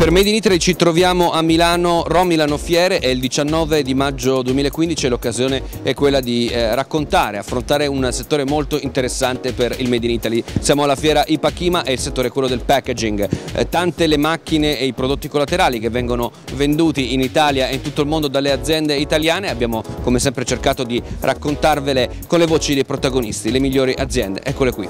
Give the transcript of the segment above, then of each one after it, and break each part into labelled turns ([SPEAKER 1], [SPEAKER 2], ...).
[SPEAKER 1] Per Made in Italy ci troviamo a Milano, Romilano Fiere, e il 19 di maggio 2015 l'occasione è quella di raccontare, affrontare un settore molto interessante per il Made in Italy. Siamo alla fiera Ipachima e il settore è quello del packaging. Tante le macchine e i prodotti collaterali che vengono venduti in Italia e in tutto il mondo dalle aziende italiane. Abbiamo come sempre cercato di raccontarvele con le voci dei protagonisti, le migliori aziende. Eccole qui.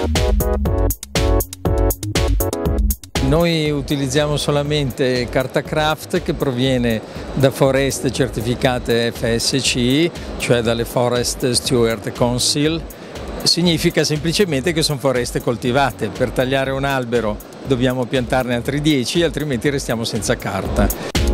[SPEAKER 2] Noi utilizziamo solamente carta craft che proviene da foreste certificate FSC, cioè dalle Forest Steward Council. Significa semplicemente che sono foreste coltivate. Per tagliare un albero dobbiamo piantarne altri 10, altrimenti restiamo senza carta.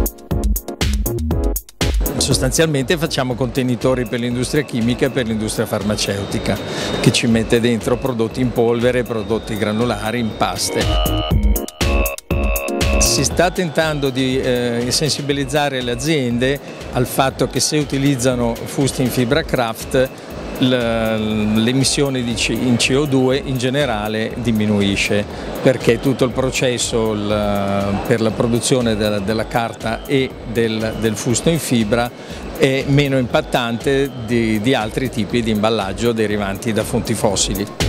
[SPEAKER 2] Sostanzialmente facciamo contenitori per l'industria chimica e per l'industria farmaceutica, che ci mette dentro prodotti in polvere, prodotti granulari, in paste. Si sta tentando di sensibilizzare le aziende al fatto che se utilizzano fusti in fibra craft l'emissione in CO2 in generale diminuisce, perché tutto il processo per la produzione della carta e del fusto in fibra è meno impattante di altri tipi di imballaggio derivanti da fonti fossili.